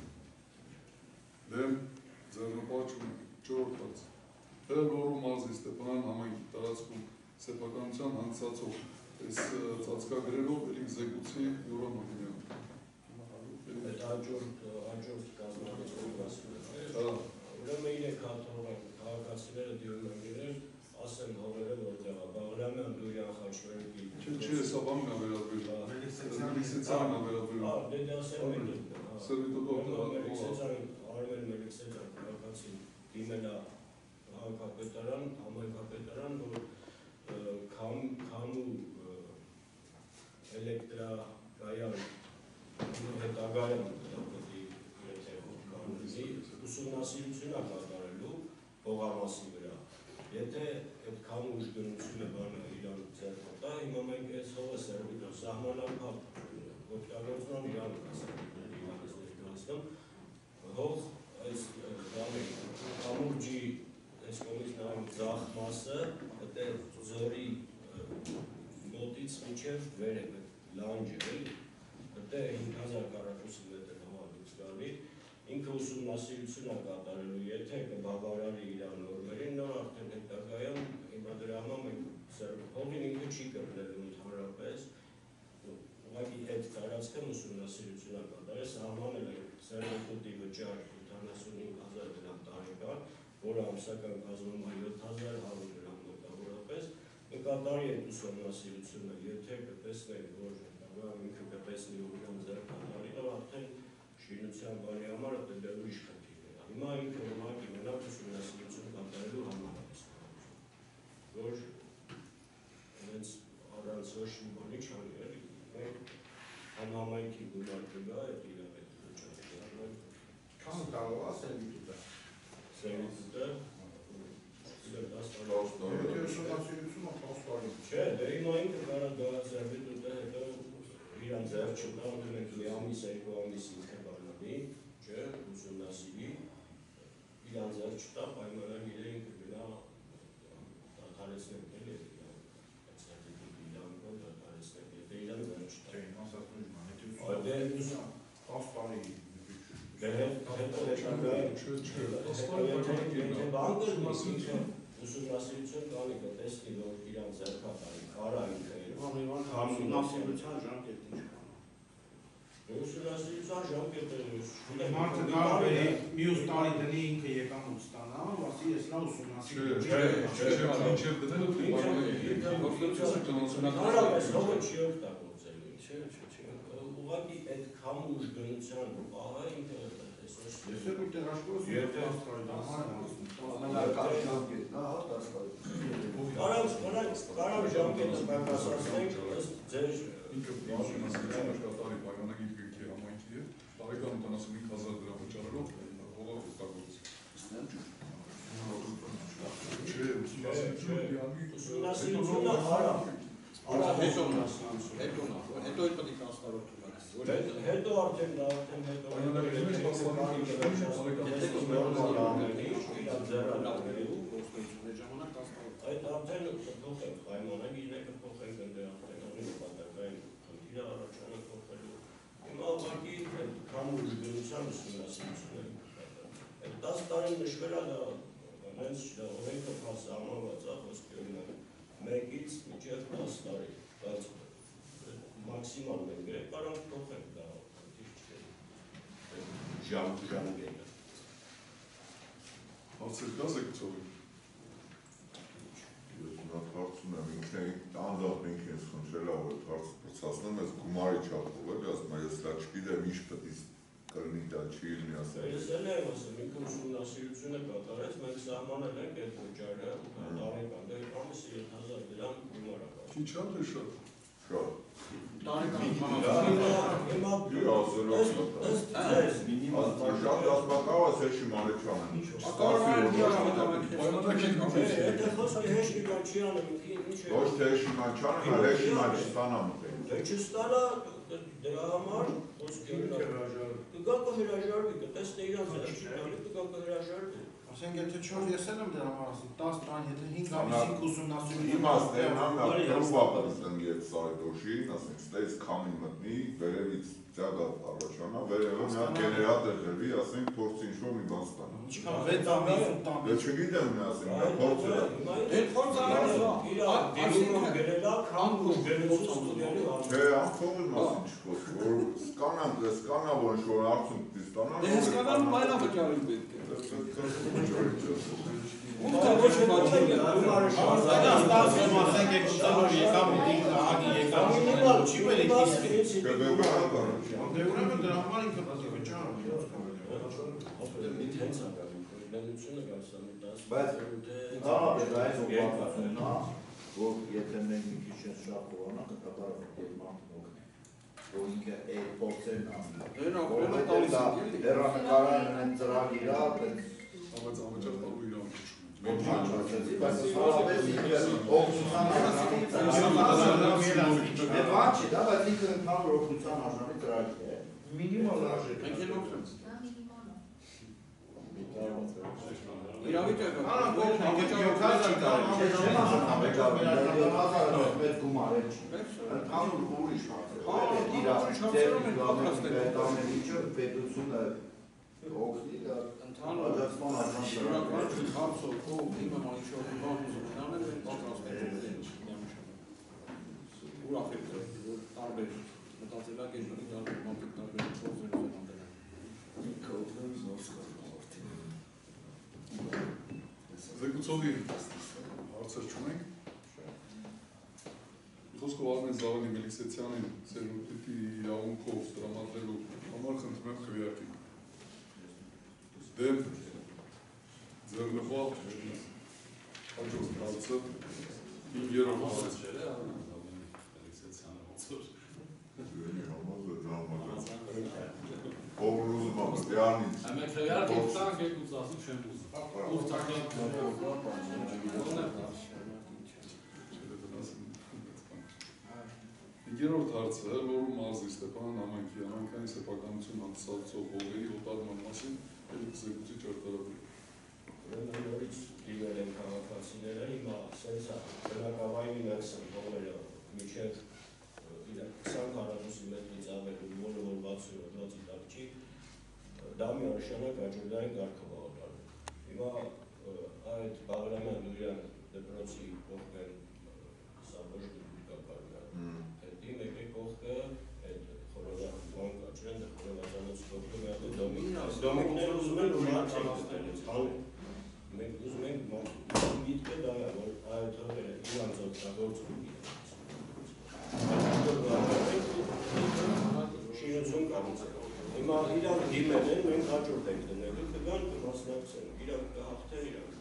Դեմ ձեռնպահ չունենք։ Չորրորդ հարց։ Լոռու մարզի Ստեփանան համայնքի տարածքում սեփականության հանդիսացող այս ծածկագրերով էլի զեկուցի Ուրոն Մտինյան։ Այդ հաջորդ հաջորդ կազմակերպությունից ասում եմ։ Ուրեմն իրենք քաղաքացիները դիում են իրեն, ասեն հողերը որտեղ է, Բաղրամյան, Դուրյան, Խաչմերուկի։ Չէ, չէ, սա բանն է վերաբերում։ Մելիքսեցյանն է վերաբերում։ Հա, դե դա ասեմ եք։ Սերվիտոտով Մելիքսեցյան, Արմեն Մելիքսեցյան քաղաքացին դիմել է քաղաքապետարան, համայնքապետարան, որ քամու էլեկտրակայան հետագայում ուսումնասիրություն է կատարելու հողամասի վրա։ Եթե այդ քամու ուժգնությունը բանը իրան ձեռք տա, հիմա մենք այս հողը սերվիտոր սահմանափակ օգտագործման իրան իրանից ներկայացնում, հող այս քամուրջի այս կողմից նայում ձախ մասը, դա ձորի մոտից մինչև վեր է լանջը, դա հինգ հազար քառակուսի մետր հողալուց գալի, ինքը ուսումնասիրություն է կատարելու, եթե կբավարարի իր նորմերին, նոր արդեն հետագայում հիմա դրա համար մենք հողին ինքը չի կրնելու ընդհանրապես, ուղղակի այդ տարածքը ուսումնասիրություն է կատարել, սահմանել է սերվետուտի վճար ութանասունհինգ հազար դրամ տարեկան, որը ամսական կազմում է յոթ հազար հարյուր դրամ մոտավորապես, կկատարի այդ ուսումնասիրությունը, եթե կտեսնենք, որ ինքը կտեսնի ու իրան ձեռք կատարի, ապա արդեն շինության բանի համար դա ուրիշ խնդիր է։ Հիմա ինքը ուղղակի մենակ ուսումնասիրություն կատարելու համար է ստանում, որ հենց առանց ոչ մի բանի չանի, էլի, մենք համամայնքի գումար կգա այդ իրավ այդ վճարի։ Քան կարող է սերվիտուտը։ Սերվիտուտը Եթե ուսումնասիրությունը տասը տարի։ Չէ, դե հիմա ինքը կարող գա սերվիտուտը հետո իրան ձեռք չտա, մենք մի ամիս, երկու ամիս ինքը բանալի, չէ, ուսումնասիրի, իրան ձեռք չտա, պայմանագիր է ինքը գնա դադարեցնենք էլի, այդ սերվիտուտի իրանքով դադարեցնենք, եթե իրան ձեռք չտա։ Չէ, հիմա ասացնում եմ, եթե Այդե տասը տարի դե հետո եթե բան կրնես ինքը ուսումնասիրություն կանի կտեսնի, որ իրան ձեռք կատարի, կարա ինքը ուսումնասիրության ժամկետն ինչ կան։ Ուսումնասիրության ժամկետը Մարդը կարող է մյուս տարի դնի ինքը եկամուտ ստանա, ասի ես լավ ուսումնասիրություն։ Չէ, չէ, չէ, մինչև դնելը Հանրապես հողը չի օգտագործելու, չէ, չէ, չէ, ուղղակի այդ քամուշ գնության պահը ինքը այսօր Ես էլ ուտեղ հաշվով տասը տարի Կարամ ժամկետը պակասացնենք ըստ ձեր ինքը ուսումնասիրությունը կատարի պայմանագիր գրքի համայնքի հետ, տարեկան ութանասունհինգ հազար դրամ վճարելով հողը օգտագործի։ Չէ, ուսումնասիրությունը հարա հետո հետո հետո պետք է տասը տարի Հետո արդեն դա արդեն հետո այդ արդեն կփոխենք պայմանագիրն է կփոխենք ընդ արդեն ունի նպատակային խնդիրը առաջանա փոխելու հիմա ուղղակի այդ քամուշ գնության ուսումնասիրությունը այդ տասը տարի նշվել է դա հենց օրենքը սահմանված է խոսքի օրինակ մեկից մինչև տասը տարի բայց մաքսիմալ մենք գրենք, կարող փոխենք դա ժամ ժամկետը։ հարցեր կա զեկուցողի։ Ես ունակ հարցում եմ, ինքն անձամբ ինք ես խնդրել է, որ հարցը պրծասնում ես գումարի չափով էլ, ասում ես դա չգիտեմ ինչ պետք է կրնի դա չի լինի ասել։ Ես էլ եմ ասում, ինքը ուսումնասիրությունը կատարեց, մենք սահմանել ենք այդ վճարը տարեկան, դե ամիսը յոթ հազար դրամ գումար է։ Քիչ է թե շատ։ Շատ։ Հիմա ըստ ձեզ Շատ ասպակավ ես շիմարի չանեմ։ Եթե խոսքը հեշտ կան չի անում, ինչ է։ Ոչ թե շիման չանեմ, այլ շիման չստանամ։ Դե չստանա դրա համար խոսքը կգա կհրաժարվի, կտեսնե իրան ձեռք չտալի, կգա կհրաժարվի։ Ասենք եթե չոր ես էլ եմ դրա համար ասում, տասը տարի, եթե հինգ ամիսին ուսումնասիրություն Իմաստն նա գրուպապը ընկեց Սարդոշին, ասենք ստեյց քամի մտնի, վերևից ձագատ առաջանա, վերևը նա գեներատոր դրվի, ասենք փորձի ինչ-որ մի բան ստանա։ Չկա վեց ամիս ու տան։ Դե չգիտեմ նա ասենք, նա փորձը Դե փորձը իրա դիմումը գրելա քամուշ գնացուց ստուդիալի Չէ, ամփոփի մասին չխոսք, որ սկանան, սկանա որ ինչ-որ արդյունք ստանան։ Դե սկանալու մայնա վճարին պետք է։ Ո՞ւմ է ոչ ոչինչ գումարը Դա ստացվում ասենք եք շտանոր եկամ ինքը ագի եկամ մինիմալ չի պետք է կիսվի։ Կբեբանական։ Դե ուրեմն դրա համար ինքը պետք է վճարի։ Մի հենց ակադեմիկ օրինացությունը գալսամի դաս Բայց ընդհանրապես այս ուղղությունն է, որ եթե մենք մի քիչ շատ խորանանք, կատարենք այդ մարդուն որ ինքը այդ փորձերն անի։ Որովհետև դա հեռանկարային այն ծրագիրը, Բայց անվճար տալու իրանք չունի։ ոչ չասեցի, բայց սովորաբար ինքը օգնության արժանի Դե բան չի դա, բայց ինքը ընդհանուր օգնության արժանի ծրագիր է։ Մինիմալ արժեք։ Մենք էլ օգնենք։ Իրավիճակը Արա յոթ հազար դրամ մեծ գումար է չի։ Ընդհանուր ուրիշ հարց է։ Իր պետությունը օգնի դա Ընդհանուր աջակցման արժանացել շնորհակալ հարցով ով իմը ինչ-որ բան ուզում են անել, մենք պատրաստ ենք օգնել։ Ուրախ ենք, որ տարբեր մտածելակերպերի տարբեր մարդիկ տարբեր փորձեր են անդրել։ Զեկուցողի հարցեր չունենք։ Խոսքով Արմեն Զավենի Մելիքսեցյանին սերունդիտի իրավունքով տրամադրելու համար խնդրում եմ քվեարկենք։ Դեմ ձեռնպահ հաջորդ հարցը հինգերորդ հարցը։ Ով ուզում է ստյանից։ Ամեն քվեարկենք տանք երկու ասում չեմ ուզում։ Ով տանք Հինգերորդ հարցը Լոռու մարզի Ստեփան համայնքի համայնքային սեփականություն հանդիսացող հողերի օտարման մասին զեկուցիչ արտարագրել։ Ուրեմն նորից դիմել են քաղաքացիները, հիմա սենց է բնակավայրի մեծ են հողերը մինչև քսան քառակուսի մետրից ավել որը որ վաթսունի տակ չի, դա միանշանակ հաջորդային կարգը բաղադրել։ Հիմա այդ Բաղրամյան Նուրյան դպրոցի կողքն սա ոչ դուկակարներ, հետի մեկ է կողքը այդ խորովական կաչրեն, խորովազանոց կողքը մի հատ դոմիկներ ուզում են որ մարդ չեն գտել, մենք ուզում ենք միտքը դա է, որ այդ հողերը իրանց օգտագործում շինություն կառուցել։ Հիմա իրանք դիմել են, մենք հաջորդ ենք դնելու, կգան կմասնակցեն, իրանք կհաղթեն, իրանք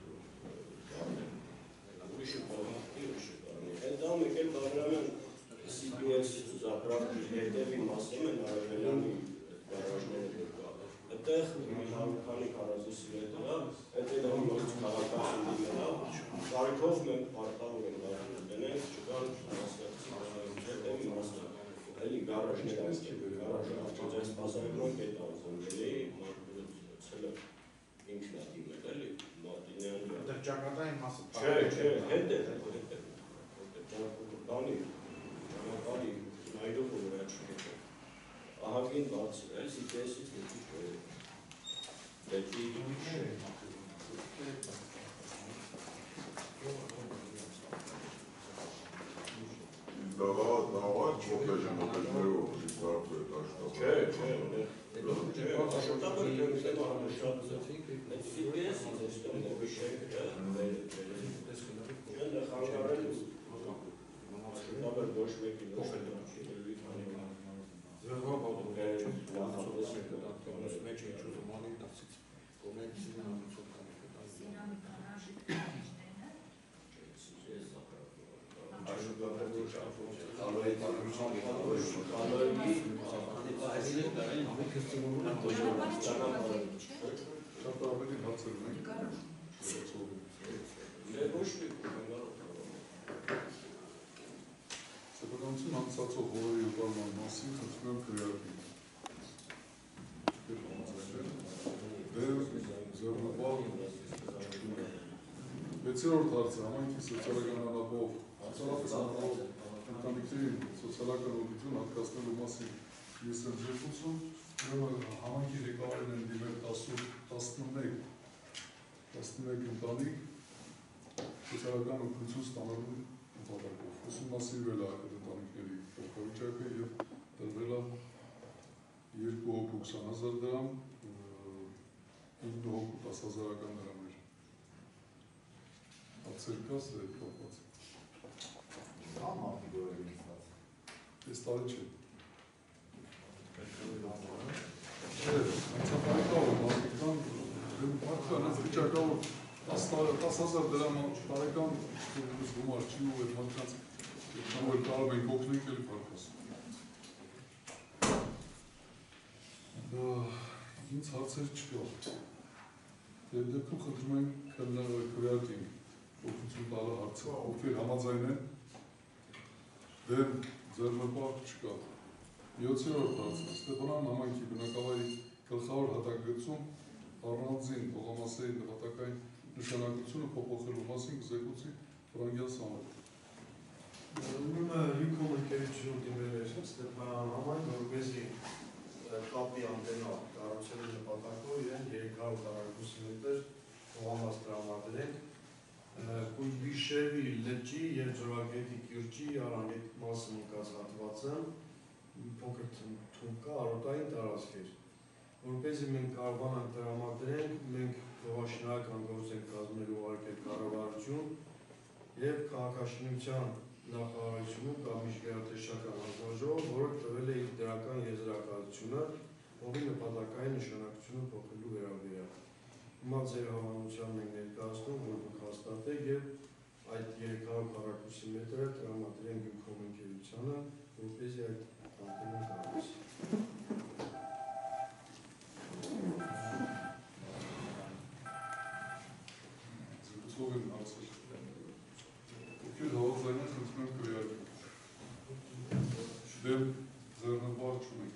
ուրիշը կհաղթի, ուրիշը կարմի։ Այդ դա մեկ էլ Բաղրամյան սի պի էս զապրակի հետևի մասում են Արևելյանի գարաժները որ կա։ Այդտեղ քանի քառակուսի մետր է, այդ էլ նորից քաղաքացին դիմել է, տարիքով մենք պարտավոր ենք դնենք, չկան մասնակցի հետևի մասը։ Էլի գարաժներ ասկել, գարաժը աճած սպասայրոն կետ անձնվելի, մարդուրը ցելը ինքն է դիմել, էլի, Մարտինյանը։ Դեռ ճակատային մասը։ Չէ, չէ, հետ է, հետ է, բանի, ճանապարհի նայրով վրա չկետ։ Ահագին բարձր է, սի պի էսից քիչ է։ Դեպի Դավադ նավադ չոքեժ մոտեցներով շիսարապը է տաշտապը։ Չէ, չէ, չէ, աշոտապը կենքսեմ ահանը շատ զեցինք, այդ սի պի էսից ես տոն նոբի շենքը, են խանգարել աշոտապը ոչ մեկի ոչ մեկի Զրվա բաղում է նախացովես եկը դատկանոս մեջ ինչ ուզում անի դասից կոնենք սինանուցով կանեք Ճարտարապետին հարցեր ունենք։ Սեփականություն հանդիսացող հողերի օտարման մասին խնդրում եմ քվեարկենք։ Դեմ ձեռնպահ վեցերորդ հարցը համայնքի սոցիալական անապահով հացարապես անապահով ընտանիքներին սոցիալական օգնություն հատկացնելու մասին ես եմ զեկուցում, ուրեմն համայնքի ղեկավարին են դիմել տասնմեկ ընտանիք սոցիալական օգնություն ստանալու նպատակով։ Ուսումնասիրվել է այդ ընտանիքների փոխավիճակը և տրվել է երկու հոգու ութ հազար դրամ, ինը հոգու տասը հազարական դրամներ։ Հարցեր կա սա հետ կապված։ Ես տարի չէ։ Չէ, անցապարեկավոր մարդիկան, մարդկան այս վիճակավոր տասը հազար դրամ տարեկան գումար չի ու այդ մարդկանց որ կարող ենք օգնենք էլի պարկաս։ Ինձ հարցեր չկա։ Դեպ դեպքում խնդրում ենք քվեարկենք օգնություն տալը հարցը, ովքեր համաձայն են, դեմ ձեռնպահ չկա։ յոթերորդ հարցը Ստեփանան համայնքի բնակավայրի գլխավոր հատակագծում առանձին հողամասերի նպատակային նշանակությունը փոփոխելու մասին կզեկուցի Ֆրանգյան Սամվել։ Ուրեմն Հյուքոմ ընկերությունը դիմել էր Ստեփանան համայնք, որպեսզի կապի անտենա կառուցելու նպատակով իրեն երեք հարյուր քառակուսի մետր հողամաս տրամադրենք Կույբիշևի լճի և Ձորագետի կիրճի Արանգետ մասը մկած հատվածը փոքր թունկա արոտային տարածք էր։ Որպեսզի մենք կարողանանք տրամադրենք, մենք հողաշինարական գործ ենք կազմելու ուղարկել կառավարություն և քաղաքաշինության նախարարությունում կամ միջգերատեսչական հանձնաժողով, որը տվել է իր դրական եզրակացությունը հողի նպատակային նշանակությունը փոխելու վերաբերյալ։ Հիմա ձեր հավանությամբ ենք ներկայացնում, որ դուք հաստատեք և այդ երեք հարյուր քառակուսի մետրը տրամադրենք իմ կողմնակերությանը, որպեսզի այդ անտենան կառուցի։ Զրուցող են հարցեր։ Ովքեր հավատային են, խնդրում եմ քվեարկել։ Դեմ ձեռնպահ չունենք։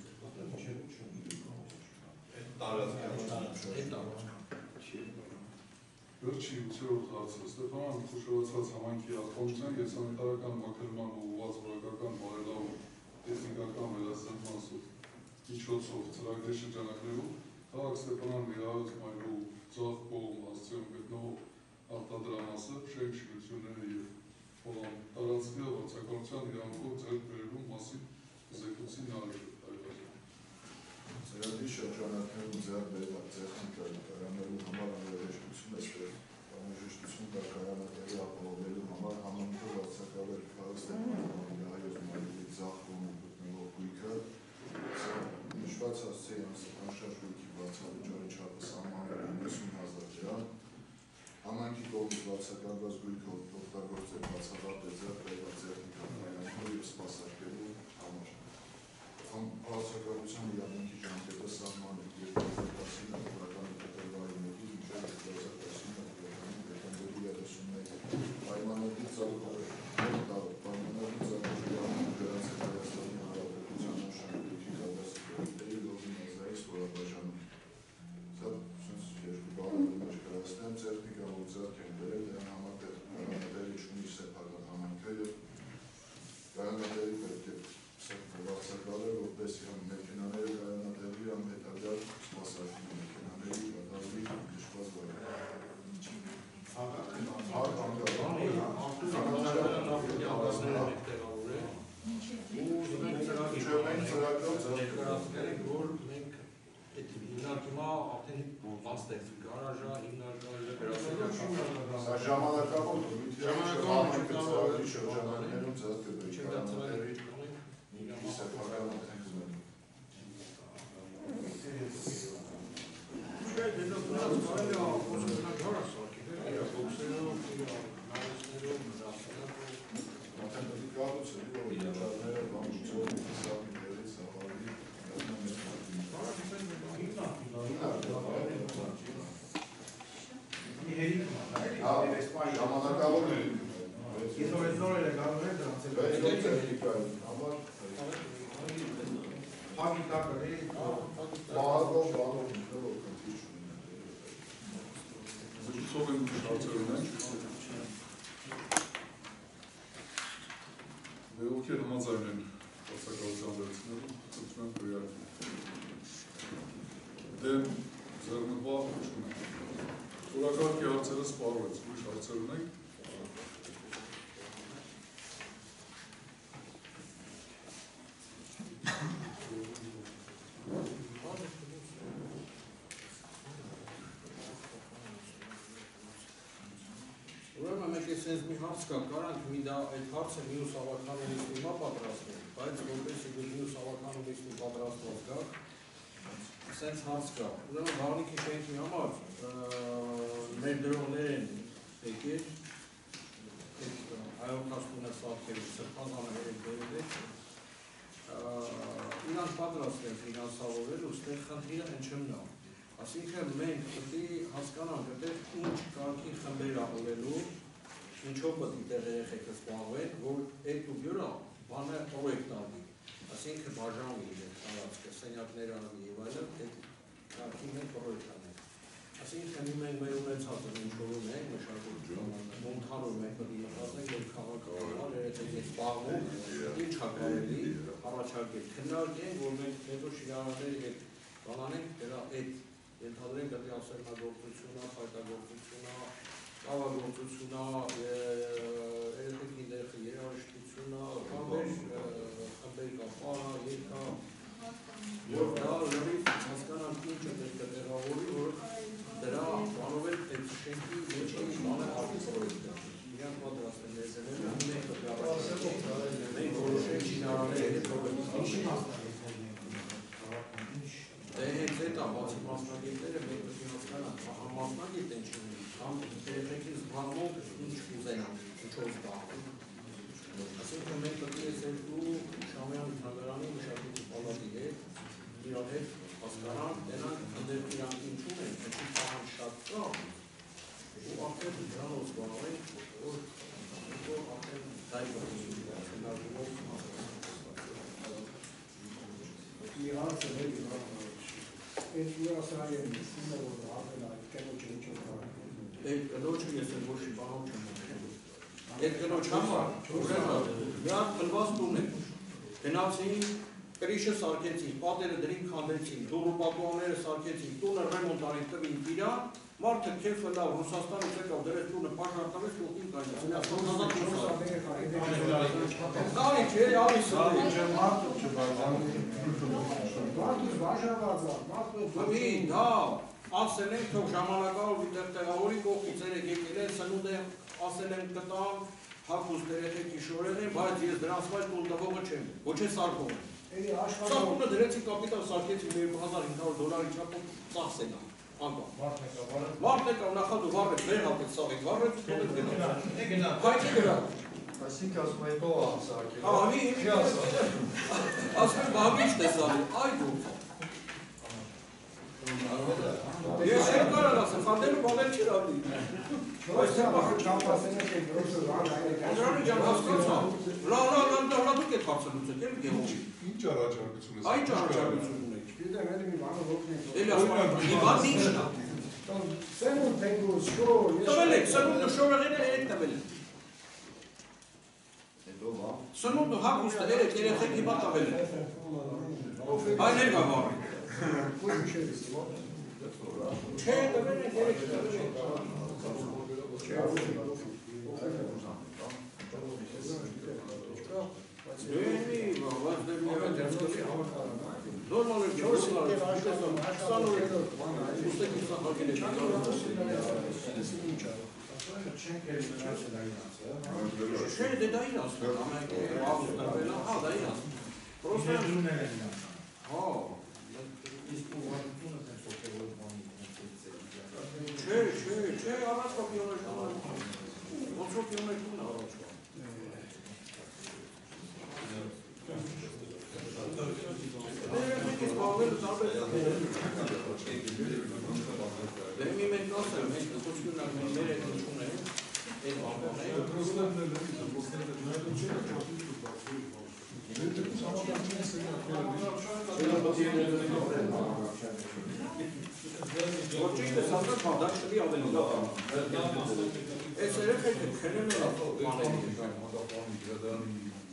Վերջի ութերորդ հարցը Ստեփան խոշորացած համայնքի ախտանության և սանիտարական մաքրման ուղղված որակական բարելավում տեխնիկական վերահսկման միջոցով ծրագրի շրջանակներում քաղաք Ստեփանան Միրահաց մայրու ձախ կողմ հասցեում գտնվող արտադրամասը, շենք շինությունները և տարածքի վարձակալության իրավունքով ձեռք բերելու մասին զեկուցի նարեկը։ Ծրագրի շրջանակներում ձեռք բերված տեխնիկայի կայանելու համար անհրաժեշտություն է ստեղծվել անհրաժեշտություն կա կայանատեղի ապահովելու համար համայնքով վարձակալել քաղաք Ստեփանան Միրահաց մայրի ձախ կողմում գտնվող գույքը նշված հասցեի անշարժ գույքի վարձավճարի չափը սահմանվել իննսուն հազար դրամ, համայնքի կողմից վարձակալված գույքը օգտագործել բացառապես ձեռք բերված տեխնիկան կայանելու և սպասարկելու համար։ Վարձակալության իրավունքի ժամկետը սահմանել երկու հազար տասնինը թվականի փետրվարի մեկից մինչև երկու հազար տասնինը թվականի դեկտեմբերի երեսունմեկը պայմանագիր ծառայողի պայմանագիր ծառայողի վերացել Հայաստանի Հանրապետության նշանակույթի կադաստրի լոզի մազրայի ստորաբաժանում։ Սա երկու բառերի մեջ կայացնեմ տեխնիկա, որ ձեռք են բերել, դրան համատեղ կայանատեղի չունի սեփական համայնքը և կայանատեղի պետք է վարձակալել, որպեսզի համ մեքենաները կայանատեղի, համ հետագա սպասարկի մեքենաների կատարվի նշված ժամանակավոր ժամանակավոր շրջանակներում ձեռք կբերի կայանատեղի սեփական տնկզմեն։ Ժամանակավոր Ես որ ես նոր էլ եք անում են դրանց Հագի տակը է, բաղով, բաղով, նկրով, կնդիր չունի։ Զրուցով են ուշ հարցեր ունենք։ Դե ովքեր համաձայն են վարձակալության վերցնելու, խնդրում եմ քվեարկել։ Դեմ ձեռնպահ չունենք։ Օրակարգի հարցերը սպառվեց, ուրիշ հարցեր ունենք։ Սենց մի հարց կա, կարանք մի դա այդ հարցը մյուս ավականներից հիմա պատրաստել, բայց որպեսզի դուք մյուս ավականներից մի պատրաստված գաք, սենց հարց կա։ Ուրեմն Վաղնիքի շենքի համար մեր դրողներ են եկել, հայոց տասնունը սրբազանը երեք բերել է, իրանք պատրաստ են ֆինանսավորել ու ստեղ խնդիրը հնչումն է։ Այսինքն մենք պետք է հասկանանք, այդտեղ ինչ կարգի խմբեր ապրելու, ինչով պետք է տեղ երեխեքը զբաղվեն, որ այդ ու գյուրը բանը պրոյեկտ ալի, այսինքն բաժանվի իր տարածքը, սենյակներ ալի և այլն, այդ կարգի մենք պրոյեկտ անենք։ Այսինքն մենք մեր ունեցածը ինչ որում ենք, մշակույթում, ընդհանուր մենք պետք է մտածենք, որ քաղաքը եք զբաղվում, ինչ է կարելի առաջարկել, քննարկենք, որ մենք հետո շինարարների հետ բանանենք դրա այդ ենթադրենք դեպի ասեղնագործությունը, փայտագործությունը, կավագործությունը, էլեկտրիկի դերքը, երաժշտությունը, խմբեր, խմբեր կա, պահա, երկա, որ դա լրիվ հասկանանք ինչը պետք է տեղավորի, որ դրա բանով էլ այդ շենքի մեջի բանը արտիստորից է։ Իրանք պատրաստ են լեզեները, մենք պետք է առաջարկենք, մենք որոշենք շինարարների հետ Դե հենց էտ է բացի մասնագետները մենք պետք է հասկանանք, մասնագետ ինչ ունի, կամ երեխեքի զբաղվող ինչ կուզենան, ինչով զբաղվում։ Այսինքն մենք պետք է այս երկու Շամյան թանգարանի մշակույթի պալատի հետ իրար հետ հասկանանք, դրանք ընդեր իրանք ինչ ունեն, ինչի պահանջ շատ կա, ու արդեն դրանով զբաղվենք, որ արդեն դայ բռնի մի հարց է Այդ ուրասրային սինը, որ ապել այդ կնոջը ինչ որ Այդ կնոջը ես էլ ոչ բանով չեմ ուղղել։ Այդ կնոջ համար, ուրեմն, նրանք փլված տուն են։ Գնացին, կրիշը սարքեցին, պատերը դրին քանդեցին, դուռու պատուհանները սարքեցին, տունը ռեմոնտ արին տվին իրան, մարդը քեֆը լավ Ռուսաստանից եկավ դրեց տունը բաժարտավեց տուղին կայնեց։ Կարի չէ, ավիս Մարդուց բաժանված է, մարդուց Մի, դա, ասել ենք, թող ժամանակավոր վիտեղ տեղավորի կողքից երեք եկել են, սնունդ եմ, ասել եմ կտամ, հակուստ երեխեքի շորեն են, բայց ես դրանց վայր տուն տվողը չեմ, ոչ է սարքող եմ։ Սարքունը դրեցի կապիտալ սարքեցի երկու հազար հինգ հարյուր դոլարի չապով ծախս են անգամ։ Մարդն եկավ նախատու վարվեց, վեր հատեց սաղիկ, վարվեց, թողեց գնա։ Հայքի գրավ։ Այսինք ասում է հետո ահսակել։ Ահա, ասում եմ, բաղ ինչ տեսալի, այ դու։ Ես չեմ կարան ասեմ, խանդելու բաղել չեր ադի։ Անդրանի ճան հասկացա, լա, լա, լա, լա, դուք եք հարցելուց եք, էլ գեղովի։ Ինչ առաջարկություն ես։ Այ ինչ առաջարկություն ունեք։ Գիտեմ, էլի մի բանը ոգնենք։ Էլի ասում եմ, մի բան ինչն է։ Սենուն թենգուս, շոր, տվել եք, սնունդը շորեղենը երեք տվել եք։ Սնունդը հակուստը երեք երեխեք հիմա տվել եք։ Այն էլ գավարի։ Չէ, տվել եք երեք տվել եք։ Դեմի, բայց դեմի Նորմալ է չորս եկել աշխատում, հաստանոր եկել, ուստեք իսա հակել եք։ Չէ, դե դա իր ասում, ամենք ավուստ արվել, հա, դա իր ասում։ Պրոստ է։ Հա։ Չէ, չէ, չէ, առաջվա պիոնեշտուն է։ Ոնց որ պիոնեշտուն է առաջվա։ Դե մի մենք ասեմ, մենք կոչկյունակ մեր հետ ինչուն ենք, այդ բանվան ենք։ Որ ճիշտ է սասած բանդակ շվի ավելի լավ։ Այս երեխեքը քնում են բաների։